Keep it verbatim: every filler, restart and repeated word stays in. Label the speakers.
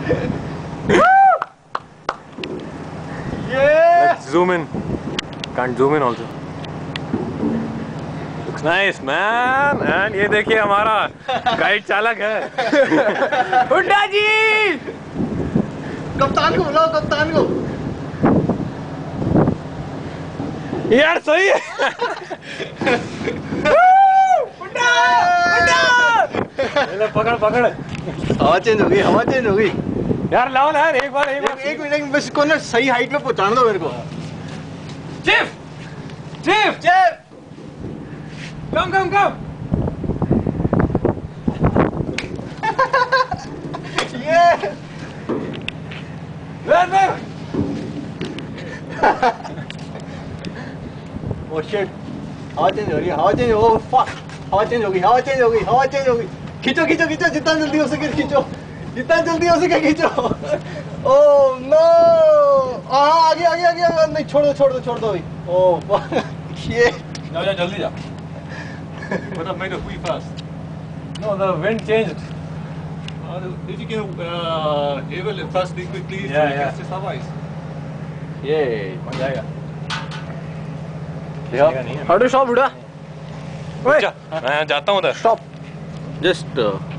Speaker 1: Yeah. Let's zoom in. Can't zoom in also. Looks nice, man. And ये देखिए हमारा guide चालक है। हुड्डा जी।
Speaker 2: कप्तान को बुलाओ, कप्तान को।
Speaker 1: यार सही है। हुड्डा, हुड्डा। ले पकड़ पकड़।
Speaker 2: हवा चेंज हो गई, हवा चेंज हो गई।
Speaker 1: यार लाओ ना यार, एक बार एक बार
Speaker 2: एक मिनट बस इसको ना सही हाइट पे पहुंचाना दो मेरे को।
Speaker 1: चिफ चिफ
Speaker 2: चिफ
Speaker 1: कम कम कम।
Speaker 2: ये
Speaker 1: ले ले।
Speaker 2: ओ शिट, हवा चेंज हो रही है, हवा चेंज हो गई। फक, हवा चेंज हो गई, हवा चेंज हो गई, हवा चेंज हो गई। खींचो खींचो खींचो, जितना जल्दी हो सके खींचो, जितना जल्दी हो सके खींचो। ओह नो, हाँ आगे आगे आगे आगे, नहीं छोड़ दो छोड़ दो छोड़ दो। ओह ये
Speaker 1: जा जा जल्दी जा। But I made a wee fast. No, the wind changed.
Speaker 3: Uh, if you can uh, evaluate fast quickly,
Speaker 1: Yeah,
Speaker 3: so you
Speaker 1: yeah.
Speaker 3: can see some ice.
Speaker 2: ये
Speaker 1: बन जाएगा।
Speaker 2: हाउ टू स्टॉप बुढ़ा?
Speaker 1: मैं जाता हूँ उधर।
Speaker 2: Stop, just